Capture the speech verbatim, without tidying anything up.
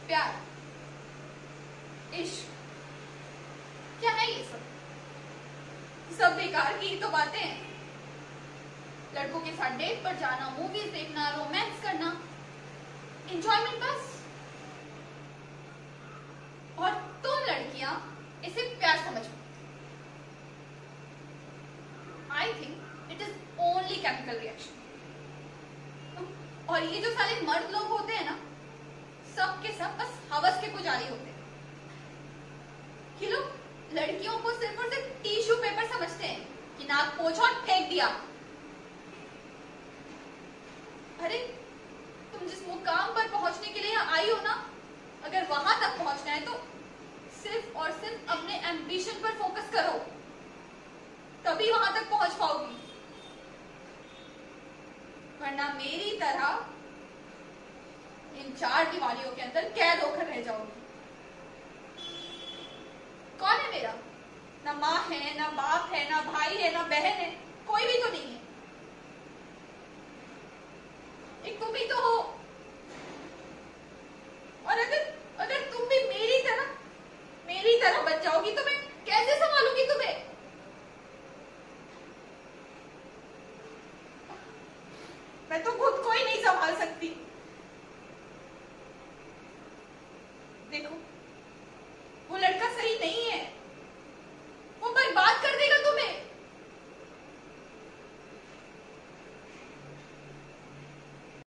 प्यार, इश्क, क्या है ये सब? सब बेकार की ही तो बातें हैं। लड़कों के साथ डेट पर जाना, मूवीज देखना, रोमांस करना, एंजॉयमेंट बस। और तुम लड़कियां इसे प्यार समझो। I think it is only chemical reaction. और ये जो सारे मर्द लोग होते हैं ना, सब के सब बस हवस के पुजारी होते हैं। ये लोग लड़कियों को सिर्फ और सिर्फ टिश्यू पेपर समझते हैं कि नाक पोंछा और फेंक दिया। अरे तुम जिस मुकाम पर पहुंचने के लिए आई हो ना, अगर वहां तक पहुंचना है तो सिर्फ और सिर्फ अपने एम्बिशन पर फोकस करो, तभी वहां तक पहुंच पाओगी। वरना मेरी तरह इन चार दीवारियों के अंदर कैद होकर रह जाओगी। कौन है मेरा? ना माँ है, ना बाप है, ना भाई है, ना बहन है, कोई भी तो नहीं है।